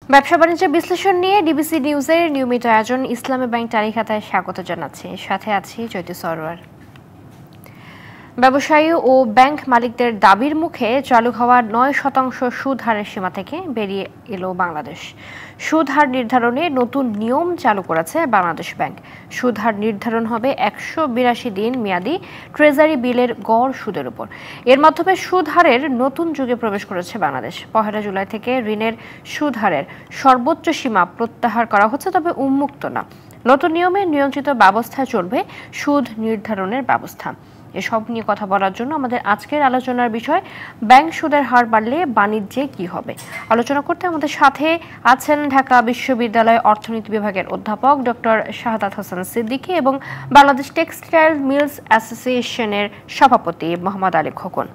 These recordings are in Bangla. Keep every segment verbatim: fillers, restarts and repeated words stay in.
ব্যবসা বাণিজ্য বিশ্লেষণ নিয়ে ডিবিসি নিউজের নিয়মিত আয়োজন ইসলামী ব্যাংক তালিকাতায় স্বাগত জানাচ্ছি। সাথে আছি জ্যোতি সরওয়ার। ব্যবসায়ী ও ব্যাংক মালিকদের দাবির মুখে চালু হওয়া নয় শতাংশ সুদ হারের সীমা থেকে বেরিয়ে এলো বাংলাদেশ। সুদ হার নির্ধারণে নতুন নিয়ম চালু করেছে বাংলাদেশ ব্যাংক। সুদ হার নির্ধারণ হবে একশো বিরাশি দিন মেয়াদি ট্রেজারি বিলের গড় সুদের উপর। এর মাধ্যমে সুদ হারের নতুন যুগে প্রবেশ করেছে বাংলাদেশ। পহেলা জুলাই থেকে ঋণের সুদ হারের সর্বোচ্চ সীমা প্রত্যাহার করা হচ্ছে, তবে উন্মুক্ত না। নতুন নিয়মে নিয়ন্ত্রিত ব্যবস্থায় চলবে সুদ নির্ধারণের ব্যবস্থা। এসব নিয়ে কথা বলার জন্য আমাদের আজকের আলোচনার বিষয় ব্যাংক সুদের হার বাড়লে বাণিজ্যে কি হবে। আলোচনা করতে আমাদের সাথে আছেন ঢাকা বিশ্ববিদ্যালয় অর্থনীতি বিভাগের অধ্যাপক ডক্টর শাহাদাত হাসান সিদ্দিকী এবং বাংলাদেশ টেক্সটাইল মিলস অ্যাসোসিয়েশনের সভাপতি মোহাম্মদ আলী খোকন।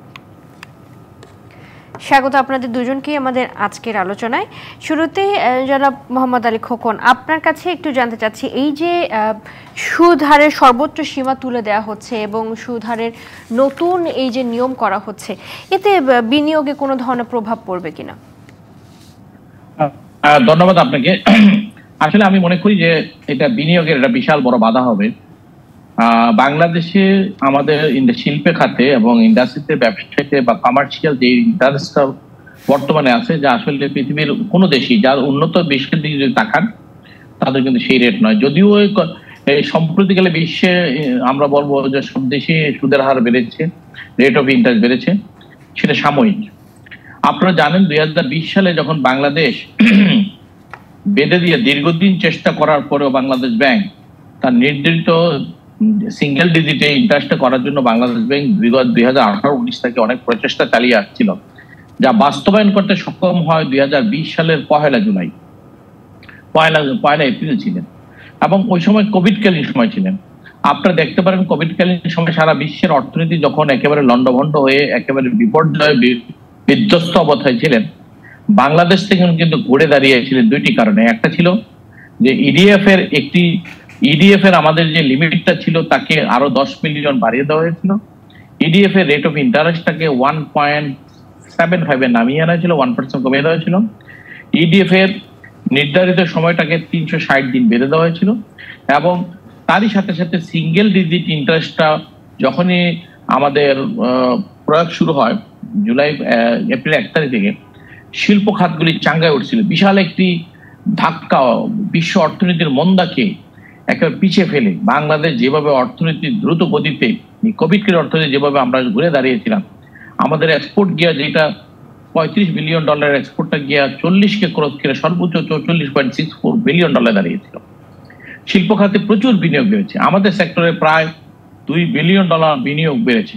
স্বাগত আপনাদের দুজনকে আমাদের আজকের আলোচনায়। শুরুতেই জনাব মোহাম্মদ আলী খোকন, আপনার কাছে একটু জানতে চাচ্ছি, এই যে সুদ হারের সর্বোচ্চ সীমা তুলে দেওয়া হচ্ছে এবং সুদ হারের নতুন এই যে নিয়ম করা হচ্ছে, এতে বিনিয়োগে কোনো ধরনের প্রভাব পড়বে কিনা? ধন্যবাদ আপনাকে। আসলে আমি মনে করি যে এটা বিনিয়োগের একটা বিশাল বড় বাধা হবে। বাংলাদেশে আমাদের শিল্পে খাতে এবং ইন্ডাস্ট্রিতে ব্যবসাতে বা কমার্শিয়াল যে ইন্টারেস্টটা বর্তমানে আছে, যা আসলে পৃথিবীর কোনো দেশই যার উন্নত বিশ্বের দিকে যদি তাকান তাদের কিন্তু সেই রেট নয়। যদিও সম্প্রতিকালে বিশ্বে আমরা বলবো যে সব দেশে সুদের হার বেড়েছে, রেট অফ ইন্টারেস্ট বেড়েছে, সেটা সাময়িক। আপনারা জানেন দুই হাজার বিশ সালে যখন বাংলাদেশ বেঁধে দিয়ে দীর্ঘদিন চেষ্টা করার পরেও বাংলাদেশ ব্যাংক তার নির্ধারিত সিঙ্গেল ডিজিটে ইন্টারেস্ট করার জন্য বাংলাদেশ ব্যাংক বিগত দুই হাজার আঠারো উনিশ থেকে অনেক প্রচেষ্টা চালিয়ে আসছিল, যা বাস্তবায়ন করতে সক্ষম হয় দুই হাজার বিশ সালের পহেলা জুলাই পয়লা পয়লা এপ্রিল ছিলেন, এবং ওই সময় কোভিডকালীন সময় ছিলেন। আপনারা দেখতে পারেন কোভিডকালীন সময় সারা বিশ্বের অর্থনীতি যখন একেবারে লন্ডভন্ড হয়ে একেবারে বিপর্যয় বিধ্বস্ত অবস্থায় ছিলেন, বাংলাদেশ থেকে কিন্তু ঘুরে দাঁড়িয়েছিলেন দুইটি কারণে। একটা ছিল যে ইডিএফ এর একটি ইডিএফ এর আমাদের যে লিমিটটা ছিল তাকে আরো দশ মিলিয়ন বাড়িয়ে দেওয়া হয়েছিল। ইডিএফ এর রেট অফ ইন্টারেস্টটাকে ওয়ান পয়েন্ট সেভেন ফাইভে নামিয়ে আনা হয়েছিল, ওয়ান পার্সেন্ট কমিয়ে দেওয়া হয়েছিল। ইডিএফ এর নির্ধারিত সময়টাকে তিনশো ষাট দিন বেঁধে দেওয়া হয়েছিল, এবং তারই সাথে সাথে সিঙ্গেল ডিজিট ইন্টারেস্টটা যখনই আমাদের প্রয়োগ শুরু হয় জুলাই এপ্রিল এক তারিখ থেকে, শিল্প খাতগুলি চাঙ্গায় উঠছিল। বিশাল একটি ধাক্কা বিশ্ব অর্থনীতির মন্দাকে একেবারে পিছিয়ে ফেলে বাংলাদেশ যেভাবে অর্থনীতি দ্রুত গতিতে কোভিডের অর্থনীতি যেভাবে আমরা ঘুরে দাঁড়িয়েছিলাম, আমাদের এক্সপোর্ট গিয়া যেটা পঁয়ত্রিশ বিলিয়ন ডলারের এক্সপোর্টটা গিয়া চল্লিশকে ক্রস করে সর্বোচ্চ চৌচল্লিশ point six four billion dollar দাঁড়িয়েছিল। শিল্প খাতে প্রচুর বিনিয়োগ বেড়েছে, আমাদের সেক্টরে প্রায় দুই বিলিয়ন ডলার বিনিয়োগ বেড়েছে,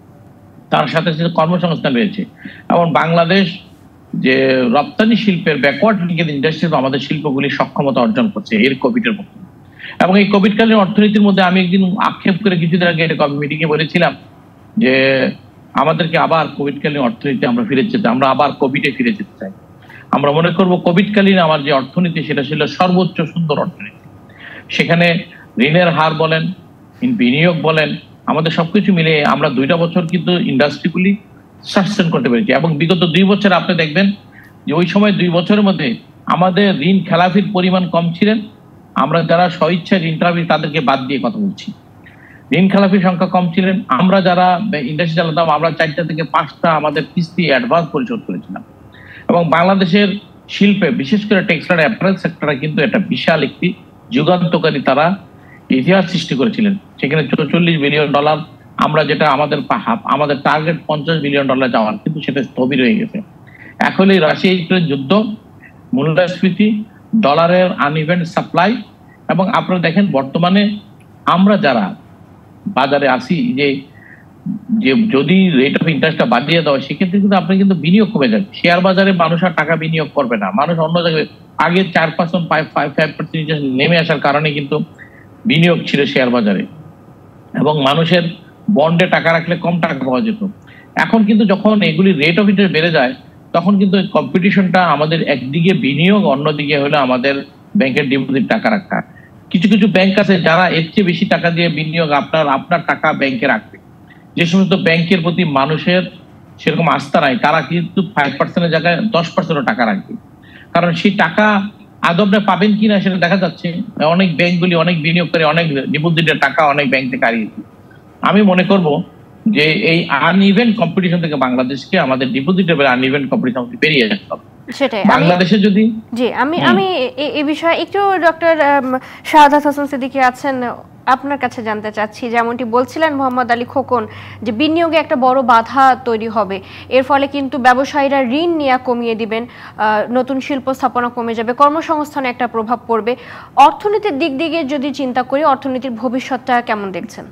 তার সাথে সাথে কর্মসংস্থান বেড়েছে, এবং বাংলাদেশ যে রপ্তানি শিল্পের ব্যাকওয়ার্ড লিঙ্কেজ ইন্ডাস্ট্রি আমাদের শিল্পগুলি সক্ষমতা অর্জন করছে এর কোভিডের মধ্যে। এবং এই কোভিডকালীন অর্থনীতির মধ্যে আমি একদিন আক্ষেপ করে কিছুদিন আগে এটা মিটিংয়ে বলেছিলাম যে আমাদেরকে আবার কোভিডকালীন অর্থনীতি আমরা ফিরে যেতে আমরা আবার কোভিডে ফিরে যেতে চাই। আমরা মনে করবো কোভিডকালীন আমার যে অর্থনীতি সেটা ছিল সর্বোচ্চ সুন্দর অর্থনীতি। সেখানে ঋণের হার বলেন, বিনিয়োগ বলেন, আমাদের সবকিছু মিলে আমরা দুইটা বছর কিন্তু ইন্ডাস্ট্রিগুলি সাস্টেন করতে পেরেছি। এবং বিগত দুই বছর আপনি দেখবেন যে ওই সময় দুই বছরের মধ্যে আমাদের ঋণ খেলাপির পরিমাণ কম ছিলেন। আমরা যারা স্বইচ্ছায় ঋণ খেলাপি তাদেরকে বাদ দিয়ে কথা বলছি, ঋণ খেলাপির সংখ্যা কম ছিলেন। আমরা যারা ইন্ডাস্ট্রি চালাতাম আমরা চারটা থেকে পাঁচটা আমাদের কিস্তি অ্যাডভান্স পরিশোধ করেছিলাম। এবং বাংলাদেশের শিল্পে বিশেষ করে টেক্সটাইল অ্যাপারেল সেক্টরে কিন্তু একটা বিশাল একটি যুগান্তকারী তারা ইতিহাস সৃষ্টি করেছিলেন। সেখানে চৌচল্লিশ বিলিয়ন ডলার আমরা যেটা আমাদের আমাদের টার্গেট পঞ্চাশ বিলিয়ন ডলার যাওয়ার, কিন্তু সেটা স্থবির হয়ে গেছে। এখন এই রাশিয়া ইউক্রেন যুদ্ধ, মূল্যস্ফীতি, ডলারের আনইভেন সাপ্লাই, এবং আপনারা দেখেন বর্তমানে আমরা যারা বাজারে আসি যে যে যদি রেট অফ ইন্টারেস্টটা বাড়িয়ে দেওয়া, সেক্ষেত্রে কিন্তু আপনি কিন্তু বিনিয়োগ কমে যাবে। শেয়ার বাজারে মানুষ আর টাকা বিনিয়োগ করবে না, মানুষ অন্য জায়গায় আগে চার percent five five five percent নেমে আসার কারণে কিন্তু বিনিয়োগ ছিল শেয়ার বাজারে, এবং মানুষের বন্ডে টাকা রাখলে কম টাকা পাওয়া যেত। এখন কিন্তু যখন এগুলি রেট অফ ইন্টারেস্ট বেড়ে যায় তখন কিন্তু কম্পিটিশনটা আমাদের একদিকে বিনিয়োগ, অন্যদিকে হলো আমাদের ব্যাংকের ডিপোজিট টাকা রাখা। কিছু কিছু ব্যাংক আছে যারা এর চেয়ে বেশি টাকা দিয়ে বিনিয়োগ আপনার আপনার টাকা ব্যাংকে রাখবে। যে সমস্ত ব্যাংকের প্রতি মানুষের সেরকম আস্থা নাই তারা কিন্তু ফাইভ পার্সেন্টের জায়গায় দশ পার্সেন্টও টাকা রাখবে। কারণ সেই টাকা আদবটা পাবেন কিনা সেটা দেখা যাচ্ছে। অনেক ব্যাংকগুলি অনেক বিনিয়োগকারী অনেক ডিপোজিটের টাকা অনেক ব্যাংক থেকে হারিয়েছে। আমি মনে করব যে এই আনইভেন কম্পিটিশন থেকে বাংলাদেশকে আমাদের ডিপোজিটেবল আনইভেন কম্পিটিশন থেকে বেরিয়ে আসতে হবে। সেটাই বাংলাদেশে যদি জি আমি আমি এই বিষয়ে একটু ডক্টর শাহাদাত হাসান সিদ্দিকী আছেন, আপনার কাছে জানতে চাচ্ছি, যেমনটি বলছিলেন মোহাম্মদ আলী খোকন যে বিনিয়োগে একটা বড় বাধা তৈরি হবে, এর ফলে কিন্তু ব্যবসায়ীরা ঋণ নেওয়া কমিয়ে দিবেন, নতুন শিল্প স্থাপনা কমে যাবে, কর্মসংস্থানে একটা প্রভাব পড়বে। অর্থনীতির দিক দিকে যদি চিন্তা করি, অর্থনীতির ভবিষ্যৎটা কেমন দেখছেন?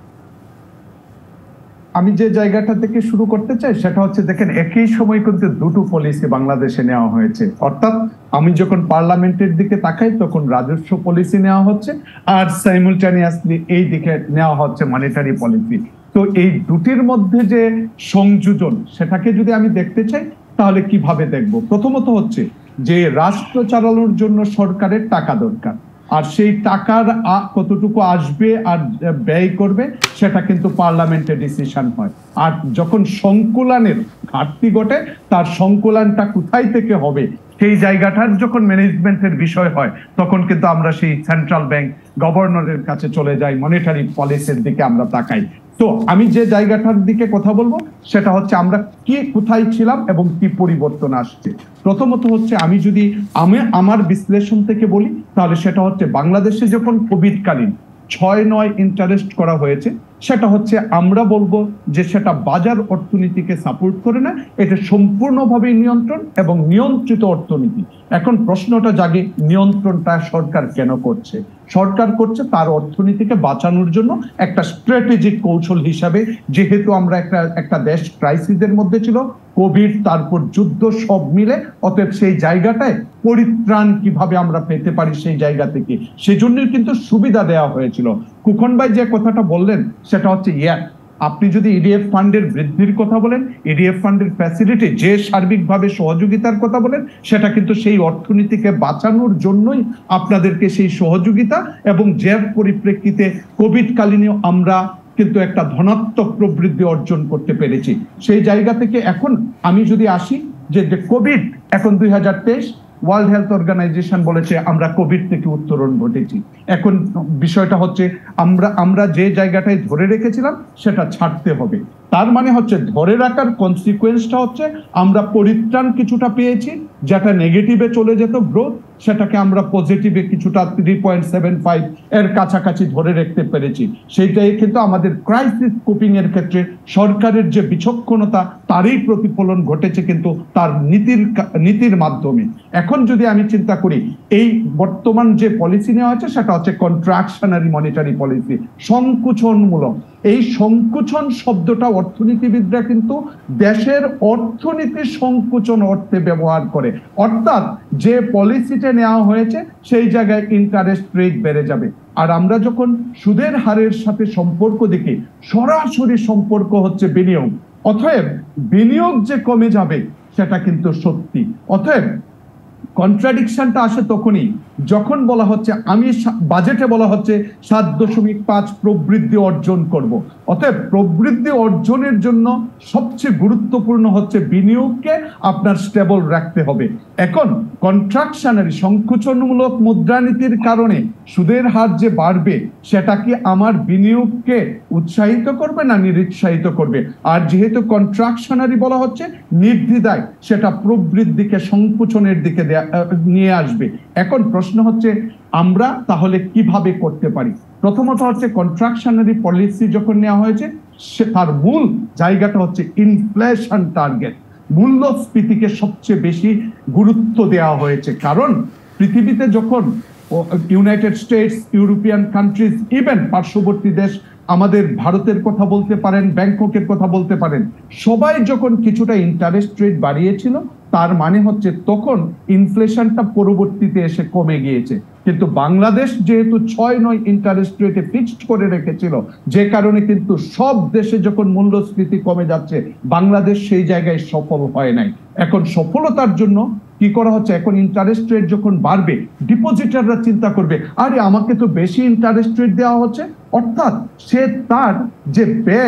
আমি যে জায়গাটা থেকে শুরু করতে চাই সেটা হচ্ছে, দেখেন একই সময় কিন্তু দুটো পলিসি বাংলাদেশে নেওয়া হয়েছে। অর্থাৎ আমি যখন পার্লামেন্টের দিকে তাকাই তখন রাজস্ব পলিসি নেওয়া হচ্ছে, আর সাইমultaneously এই দিকে নেওয়া হচ্ছে মনিটারি পলিসি। তো এই দুটির মধ্যে যে সংযোজন সেটাকে যদি আমি দেখতে চাই তাহলে কিভাবে দেখব? প্রথমত হচ্ছে যে রাষ্ট্র চালানোর জন্য সরকারের টাকা দরকার, আর সেই টাকার কতটুকু আসবে আর ব্যয় করবে সেটা কিন্তু পার্লামেন্টে ডিসিশন হয়। আর যখন সংকুলানের ঘাটতি ঘটে, তার সংকুলানটা কোথায় থেকে হবে সেই জায়গাটার যখন ম্যানেজমেন্টের বিষয় হয়, তখন কিন্তু আমরা সেই সেন্ট্রাল ব্যাংক গভর্নরের কাছে চলে যাই, মনিটারি পলিসির দিকে আমরা তাকাই। তো আমি যে জায়গাটার দিকে কথা বলবো সেটা হচ্ছে আমরা কি কোথায় ছিলাম এবং কি পরিবর্তন আসছে। প্রথমত হচ্ছে আমি যদি আমি আমার বিশ্লেষণ থেকে বলি তাহলে সেটা হচ্ছে বাংলাদেশে যখন কোভিড কালীন ছয় নয় ইন্টারেস্ট করা হয়েছে, সেটা হচ্ছে আমরা বলবো যে সেটা বাজার অর্থনীতিকে সাপোর্ট করে না, এটা সম্পূর্ণভাবে নিয়ন্ত্রণ এবং নিয়ন্ত্রিত অর্থনীতি। এখন প্রশ্নটা জাগে, নিয়ন্ত্রণটা সরকার কেন করছে? সরকার করছে তার অর্থনীতিকে বাঁচানোর জন্য একটা স্ট্র্যাটেজিক কৌশল হিসাবে, যেহেতু আমরা একটা একটা দেশ ক্রাইসিসের মধ্যে ছিল, কোভিড তারপর যুদ্ধ সব মিলে, অতএব সেই জায়গাটায় পরিত্রাণ কিভাবে আমরা পেতে পারি সেই জায়গা থেকে, সেজন্যই কিন্তু সুবিধা দেওয়া হয়েছিল। কুখন ভাই যে কথাটা বললেন সেটা হচ্ছে ইয়া আপনি যদি ইডিএফ ফান্ডের বৃদ্ধির কথা বলেন, ইডিএফ ফান্ডের ফ্যাসিলিটি যে সার্বিকভাবে সহযোগিতার কথা বলেন, সেটা কিন্তু সেই অর্থনীতিকে বাঁচানোর জন্যই আপনাদেরকে সেই সহযোগিতা, এবং যে পরিপ্রেক্ষিতে কোভিড কালীনও আমরা কিন্তু একটা ধনাত্মক প্রবৃদ্ধি অর্জন করতে পেরেছি। সেই জায়গা থেকে এখন আমি যদি আসি যে কোভিড এখন দুই হাজার তেইশ ওয়ার্ল্ড হেলথ অর্গানাইজেশন বলেছে আমরা কোভিড থেকে উত্তরণ ঘটেছি। এখন বিষয়টা হচ্ছে আমরা আমরা যে জায়গাটায় ধরে রেখেছিলাম সেটা ছাড়তে হবে। তার মানে হচ্ছে ধরে রাখার কনসিকুয়েন্সটা হচ্ছে আমরা পরিত্রাণ কিছুটা পেয়েছি, যেটা নেগেটিভে চলে যেত গ্রোথ, সেটাকে আমরা পজিটিভে কিছুটা থ্রি পয়েন্ট সেভেন ফাইভ এর কাছাকাছি ধরে রাখতে পেরেছি। সেইটাই কিন্তু আমাদের ক্রাইসিস কোপিং এর ক্ষেত্রে সরকারের যে বিচক্ষণতা তারই প্রতিফলন ঘটেছে কিন্তু তার নীতির নীতির মাধ্যমে। এখন যদি আমি চিন্তা করি এই বর্তমান যে পলিসি নেওয়া হচ্ছে সেটা হচ্ছে কন্ট্রাকশনারি মনিটারি পলিসি, সংকুচনমূলক। এই সংকুচন শব্দটা অর্থনীতিবিদরা কিন্তু দেশের অর্থনীতি সংকুচন অর্থে ব্যবহার করে, অর্থাৎ যে পলিসিটা নেওয়া হয়েছে সেই জায়গায় ইন্টারেস্ট রেট বেড়ে যাবে। আর আমরা যখন সুদের হারের সাথে সম্পর্ক দেখি, সরাসরি সম্পর্ক হচ্ছে বিনিয়োগ, অতএব বিনিয়োগ যে কমে যাবে সেটা কিন্তু সত্যি। অতএব কন্ট্রাডিকশনটা আসে তখনই যখন বলা হচ্ছে আমি বাজেটে বলা হচ্ছে সাত দশমিক পাঁচ প্রবৃদ্ধি অর্জন করব। অতএব প্রবৃদ্ধি অর্জনের জন্য সবচেয়ে গুরুত্বপূর্ণ হচ্ছে বিনিয়োগকে আপনার স্টেবল রাখতে হবে। এখন কন্ট্রাকশনারি সংকুচনমূলক মুদ্রানীতির কারণে সুদের হার যে বাড়বে সেটা কি আমার বিনিয়োগকে উৎসাহিত করবে না নিরুৎসাহিত করবে? আর যেহেতু কন্ট্রাকশনারি বলা হচ্ছে, নির্দ্বিধায় সেটা প্রবৃদ্ধিকে সংকুচনের দিকে নিয়ে আসবে। এখন প্রশ্ন হচ্ছে আমরা তাহলে কিভাবে করতে পারি? প্রথমত হচ্ছে কন্ট্রাকশনারি পলিসি যখন নেওয়া হয়েছে সে তার মূল জায়গাটা হচ্ছে ইনফ্লেশন টার্গেট, মূল্যস্ফীতিকে সবচেয়ে বেশি গুরুত্ব দেওয়া হয়েছে। কারণ পৃথিবীতে যখন United States, European countries, even পার্শ্ববর্তী দেশ আমাদের ভারতের কথা বলতে পারেন, ব্যাংককের কথা বলতে পারেন, সবাই যখন কিছুটা ইন্টারেস্ট রেট বাড়িয়েছিল তার মানে হচ্ছে তখন ইনফ্লেশনটা পরবর্তীতে এসে কমে গিয়েছে। কিন্তু বাংলাদেশ যেহেতু ছয় নয় ইন্টারেস্ট রেটে ফিক্সড করে রেখেছিল, যে কারণে কিন্তু সব দেশে যখন মূল্যস্ফীতি কমে যাচ্ছে বাংলাদেশ সেই জায়গায় সফল হয় নাই। এখন সফলতার জন্য কি করা হচ্ছে, এখন ইন্টারেস্ট রেট যখন বাড়বে ডিপোজিটাররা চিন্তা করবে আরে আমাকে তো বেশি ইন্টারেস্ট রেট দেওয়া হচ্ছে, অর্থাৎ সে তার যে ব্যয়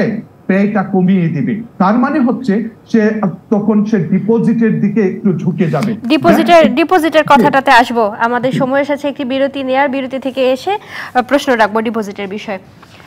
ব্যয়টা কমিয়ে দিবে, তার মানে হচ্ছে সে তখন সে ডিপোজিটের দিকে একটু ঝুঁকে যাবে। ডিপোজিটের ডিপোজিটের কথাটাতে আসবো, আমাদের সময় এসেছে একটি বিরতি নেয়ার, বিরতি থেকে এসে প্রশ্ন রাখবো ডিপোজিটের বিষয়ে।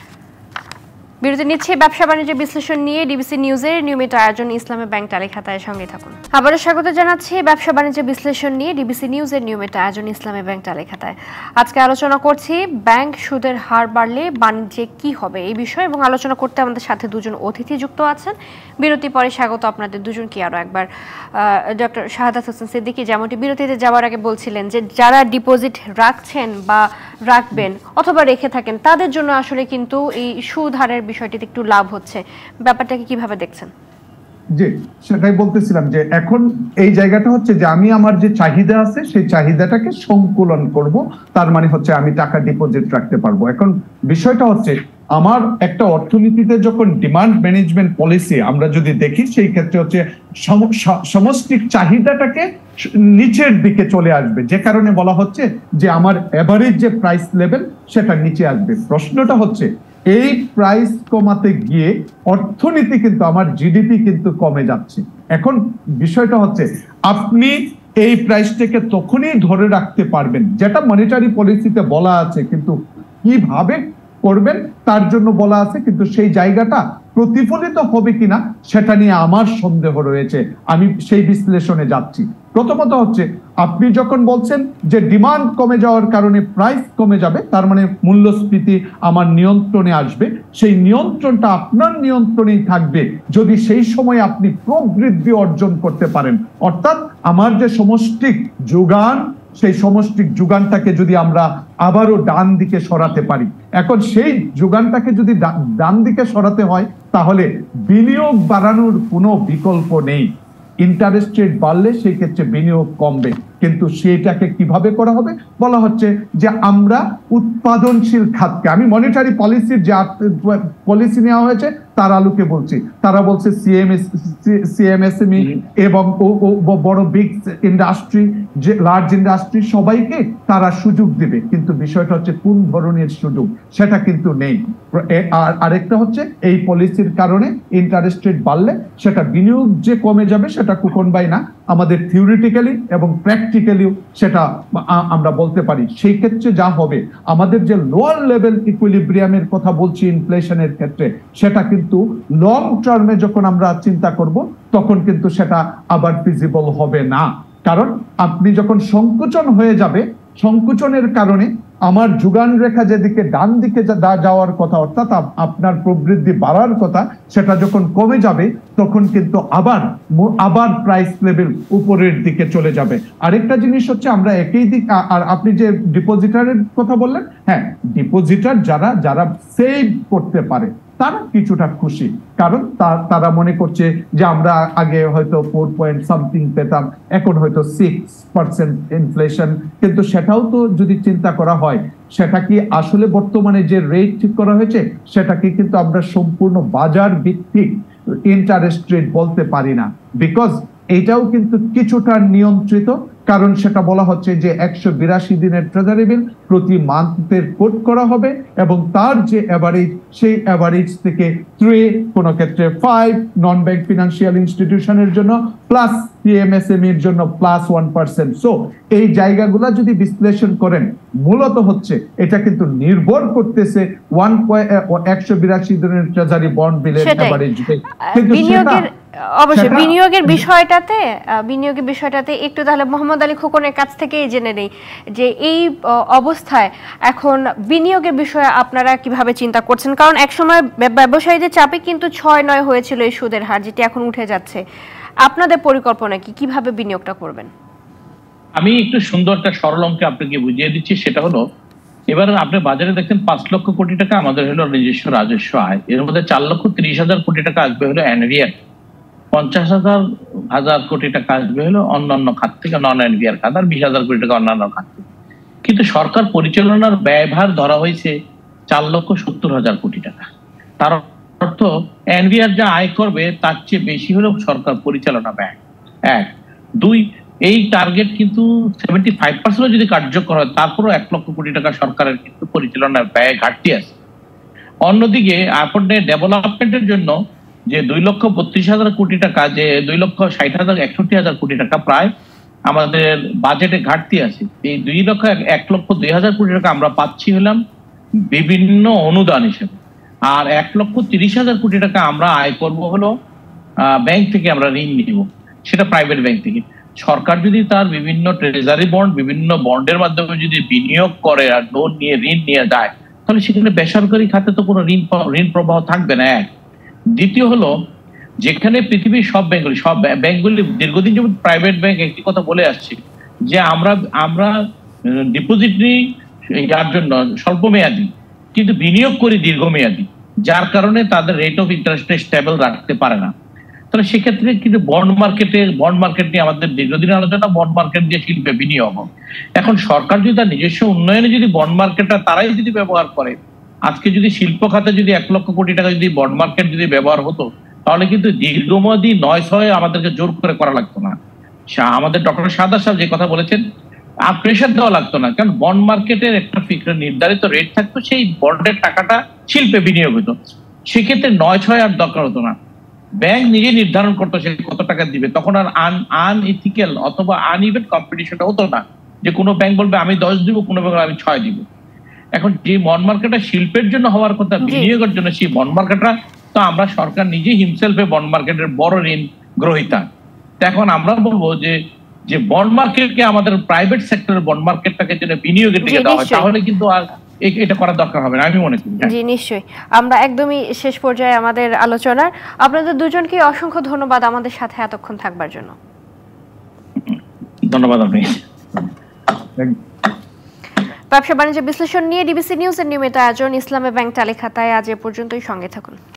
বিরতি নিচ্ছে ব্যবসা বাণিজ্য বিশ্লেষণ নিয়ে ডিবিসি নিউজের নিয়মিত আয়োজন ইসলামী ব্যাংক তালিখাতায়, সঙ্গে থাকুন। আবারও স্বাগত জানাচ্ছি ব্যবসা বাণিজ্য বিশ্লেষণ নিয়ে ডিবিসি নিউজের নিয়মিত আয়োজন ইসলামী ব্যাংক তালিখাতায়। আজকে আলোচনা করছি ব্যাংক সুদের হার বাড়লে বাণিজ্যে কি হবে এই বিষয়ে, এবং আলোচনা করতে আমাদের সাথে দুজন অতিথি যুক্ত আছেন। বিরতি পরে স্বাগত আপনাদের দুজনকে আরো একবার। ডক্টর শাহাদাত হোসেন সিদ্দিকী, যেমনটি বিরতিতে যাওয়ার আগে বলছিলেন যে যারা ডিপোজিট রাখছেন বা রাখবেন অথবা রেখে থাকেন তাদের জন্য আসলে কিন্তু এই সুদ হারের বিষয়টিতে একটু লাভ হচ্ছে, ব্যাপারটাকে কিভাবে দেখছেন? জি, সেটাই বলতেছিলাম যে এখন এই জায়গাটা হচ্ছে যে আমি আমার যে চাহিদা আছে সেই চাহিদাটাকে সংকুলন করব, তার মানে হচ্ছে আমি টাকা ডিপোজিট রাখতে পারবো। এখন বিষয়টা হচ্ছে আমার একটা অর্থনীতিতে যখন ডিমান্ড ম্যানেজমেন্ট পলিসি আমরা যদি দেখি, সেই ক্ষেত্রে হচ্ছে সমষ্টিক চাহিদাটাকে নিচের দিকে চলে আসবে, যে কারণে বলা হচ্ছে যে আমার এভারেজ যে প্রাইস লেভেল সেটা নিচে আসবে। প্রশ্নটা হচ্ছে এই প্রাইস কমাতে গিয়ে অর্থনীতি কিন্তু আমার জিডিপি কিন্তু কমে যাচ্ছে। এখন বিষয়টা হচ্ছে আপনি এই প্রাইসটাকে তখনই ধরে রাখতে পারবেন যেটা মনিটারি পলিসিতে বলা আছে, কিন্তু কিভাবে করবেন তার জন্য বলা আছে, কিন্তু সেই জায়গাটা প্রতিফলিত হবে কিনা সেটা নিয়ে আমার সন্দেহ রয়েছে। আমি সেই বিশ্লেষণে যাচ্ছি। প্রথমত হচ্ছে আপনি যখন বলছেন যে ডিমান্ড কমে যাওয়ার কারণে প্রাইস কমে যাবে, তার মানে মূল্যস্ফীতি আমার নিয়ন্ত্রণে আসবে। সেই নিয়ন্ত্রণটা আপনার নিয়ন্ত্রণেই থাকবে যদি সেই সময় আপনি প্রবৃদ্ধি অর্জন করতে পারেন। অর্থাৎ আমার যে সমষ্টিক যোগান, সেই সমষ্টিক যোগানটাকে যদি আমরা আবারও ডান দিকে সরাতে পারি, এখন সেই যোগানটাকে যদি ডান দিকে সরাতে হয় তাহলে বিনিয়োগ বাড়ানোর কোনো বিকল্প নেই। ইন্টারেস্ট রেট বাড়লে সেই ক্ষেত্রে বিনিয়োগ কমবে, কিন্তু সেটাকে কিভাবে করা হবে? বলা হচ্ছে যে আমরা উৎপাদনশীল খাতকে, আমি মনিটারি পলিসির যে পলিসি নেওয়া হয়েছে তার আলোকে বলছি, তারা বলছে সিএমএস সিএমএসএমই এবং বড় বিগ ইন্ডাস্ট্রি, যে লার্জ ইন্ডাস্ট্রি, সবাইকে তারা সুযোগ দিবে, কিন্তু বিষয়টা হচ্ছে কোন ধরনের সুযোগ সেটা কিন্তু নেই। আর আরেকটা হচ্ছে এই পলিসির কারণে ইন্টারেস্ট রেট বাড়লে সেটা বিনিয়োগ যে কমে যাবে সেটা কুকনবাই না, আমাদের থিওরিটিক্যালি এবং প্র্যাকটিক্যালিও সেটা আমরা বলতে পারি। সেই ক্ষেত্রে যা হবে, আমাদের যে লোয়ার লেভেল ইকুইলিব্রিয়ামের কথা বলছি ইনফ্লেশনের ক্ষেত্রে, সেটা কিন্তু লং টার্মে যখন আমরা চিন্তা করব তখন কিন্তু সেটা আবার ফিজিবল হবে না। কারণ আপনি যখন সংকোচন হয়ে যাবে, সংকোচনের কারণে আমার যোগান রেখা যেদিকে ডান দিকে যাওয়ার কথা, অর্থাৎ আপনার প্রবৃদ্ধি বাড়ার কথা, সেটা যখন কমে যাবে তখন কিন্তু আবার আবার প্রাইস লেভেল উপরের দিকে চলে যাবে। আরেকটা জিনিস হচ্ছে আমরা একই দিক, আর আপনি যে ডিপোজিটারের কথা বললেন, হ্যাঁ, ডিপোজিটার যারা যারা সেভ করতে পারে তারা কিছুটা খুশি, কারণ তারা মনে করছে যে আমরা আগে হয়তো ফোর পয়েন্ট সামথিং পেতাম, এখন হয়তো সিক্স পার্সেন্ট ইনফ্লেশন, কিন্তু সেটাও তো যদি চিন্তা করা হয়, সেটা কি আসলে বর্তমানে যে রেট ঠিক করা হয়েছে সেটা কি কিন্তু আমরা সম্পূর্ণ বাজার ভিত্তিক ইন্টারেস্ট রেট বলতে পারি না, বিকজ এটাও কিন্তু কিছুটা নিয়ন্ত্রিত। কারণ সেটা বলা হচ্ছে যে একশো বিরাশি দিনের ট্রেজারি বিল প্রতি মান্থের কোট করা হবে, এবং তার যে অ্যাভারেজ, সেই অ্যাভারেজ থেকে থ্রি, কোন ক্ষেত্রে ফাইভ, নন ব্যাংক ফিনান্সিয়াল ইনস্টিটিউশনের জন্য প্লাস সিএমএসএমই এর জন্য প্লাস ওয়ান পার্সেন্ট। সো এই জায়গাগুলো যদি বিশ্লেষণ করেন, মূলত হচ্ছে এটা কিন্তু নির্ভর করতেছে ওয়ান একশো বিরাশি দিনের ট্রেজারি বন্ড বিলের অ্যাভারেজ। কিন্তু অবশ্যই বিনিয়োগের বিষয়টাতে বিনিয়োগের বিষয়টাতে একটু তাহলে মোহাম্মদ আলী খোকনের কাছ থেকেই জেনে নেই যে এই অবস্থায় এখন বিনিয়োগের বিষয়ে আপনারা কিভাবে চিন্তা করছেন, কারণ একসময় ব্যবসায়ীদের চাপে কিন্তু ছয় নয় হয়েছিল এই সুদের হার, যেটি এখন উঠে যাচ্ছে। আপনাদের পরিকল্পনা কি, কিভাবে বিনিয়োগটা করবেন? আমি একটু সুন্দর একটা সরল অঙ্কে আপনাকে বুঝিয়ে দিচ্ছি। সেটা হলো, এবার আপনি বাজারে দেখছেন পাঁচ লক্ষ কোটি টাকা আমাদের হলো নিজস্ব রাজস্ব আয়, এর মধ্যে চার লক্ষ তিরিশ হাজার কোটি টাকা আসবে হলো এনভিআর, পঞ্চাশ হাজার হাজার কোটি টাকা আসবে হলো অন্যান্য খাত থেকে, নন এনভিআর খাত, আর বিশ হাজার কোটি টাকা অন্যান্য খাত থেকে। কিন্তু সরকার পরিচালনার ব্যয়ভার ধরা হয়েছে চার লক্ষ সত্তর হাজার কোটি টাকা। তার অর্থ এনভিআর যা আয় করবে তার চেয়ে বেশি হলো সরকার পরিচালনা ব্যয়। এক, দুই, এই টার্গেট কিন্তু সেভেন্টি ফাইভ পার্সেন্ট যদি কার্যকর হয়, তারপরও এক লক্ষ কোটি টাকা সরকারের কিন্তু পরিচালনার ব্যয় ঘাটতি আছে। অন্যদিকে আপনি ডেভেলপমেন্টের জন্য যে দুই লক্ষ বত্রিশ হাজার কোটি টাকা, যে দুই লক্ষ ষাট হাজার একষট্টি হাজার কোটি টাকা প্রায় আমাদের বাজেটে ঘাটতি আছে, এই দুই লক্ষ এক লক্ষ দুই হাজার কোটি টাকা আমরা পাচ্ছি হলাম বিভিন্ন অনুদান হিসেবে, আর এক লক্ষ তিরিশ হাজার কোটি টাকা আমরা আয় করব হলো ব্যাংক থেকে আমরা ঋণ নিব, সেটা প্রাইভেট ব্যাংক থেকে। সরকার যদি তার বিভিন্ন ট্রেজারি বন্ড, বিভিন্ন বন্ডের মাধ্যমে যদি বিনিয়োগ করে আর লোন নিয়ে ঋণ নিয়ে যায়, তাহলে সেখানে বেসরকারি খাতে তো কোনো ঋণ ঋণ প্রবাহ থাকবে না। এক দ্বিতীয় হলো, যেখানে পৃথিবীর সব ব্যাংকগুলি সব ব্যাংকগুলি দীর্ঘদিন যেমন প্রাইভেট ব্যাংক একটি কথা বলে আসছে যে আমরা আমরা ডিপোজিট নিই যার জন্য স্বল্প মেয়াদী, কিন্তু বিনিয়োগ করি দীর্ঘমেয়াদী, যার কারণে তাদের রেট অফ ইন্টারেস্ট স্টেবল রাখতে পারে না। তাহলে সেক্ষেত্রে কিন্তু বন্ড মার্কেটে বন্ড মার্কেট নিয়ে আমাদের দীর্ঘদিনের আলোচনা, বন্ড মার্কেট দিয়ে শিল্পে বিনিয়োগ। এখন সরকার যদি তার নিজস্ব উন্নয়নে যদি বন্ড মার্কেটটা তারাই যদি ব্যবহার করে, আজকে যদি শিল্প খাতে যদি এক লক্ষ কোটি টাকা যদি বন্ড মার্কেট যদি ব্যবহার হতো, তাহলে কিন্তু দীর্ঘমেয়াদী নয় ছয় আমাদেরকে জোর করে করা লাগতো না। আমাদের ডক্টর সাদা সাহেব যে কথা বলেছেন, আর প্রেশার দেওয়া লাগতো না, কারণ বন্ড মার্কেটের একটা ফিক্সড নির্ধারিত রেট থাকতো, সেই বন্ডের টাকাটা শিল্পে বিনিয়োগ হতো, সেক্ষেত্রে নয় ছয় আর দরকার হতো না, ব্যাংক নিজে নির্ধারণ করতো সে কত টাকা দিবে। তখন আর আন আনইথিক্যাল অথবা আনইভেন কম্পিটিশনটা হতো না, যে কোনো ব্যাংক বলবে আমি দশ দিব, কোনো ব্যাংক আমি ছয় দিব। এখন যে বন্ড মার্কেটটা শিল্পের জন্য হওয়ার কথা, বিনিয়োগের জন্য, সেই বন্ড মার্কেটটা তো আমরা সরকার নিজে হিমসেলফে বন্ড মার্কেটের বড় ঋণ গ্রহীতা। এখন আমরা বলবো যে যে বন্ড মার্কেটকে আমাদের প্রাইভেট সেক্টরের বন্ড মার্কেটটাকে যেন বিনিয়োগের দিকে দেওয়া হয়, তাহলে কিন্তু আর এটা করার দরকার হবে না, আমি মনে করি। জি নিশ্চয়ই। আমরা একদমই শেষ পর্যায়ে আমাদের আলোচনার। আপনাদের দুজনকে অসংখ্য ধন্যবাদ আমাদের সাথে এতক্ষণ থাকবার জন্য। ধন্যবাদ। আপনি ব্যবসা বাণিজ্য বিশ্লেষণ নিয়ে ডিবিসি নিউজের নিয়মিত আয়োজন ইসলামী ব্যাংক তালিকাতায় আজ এ পর্যন্তই। সঙ্গে থাকুন।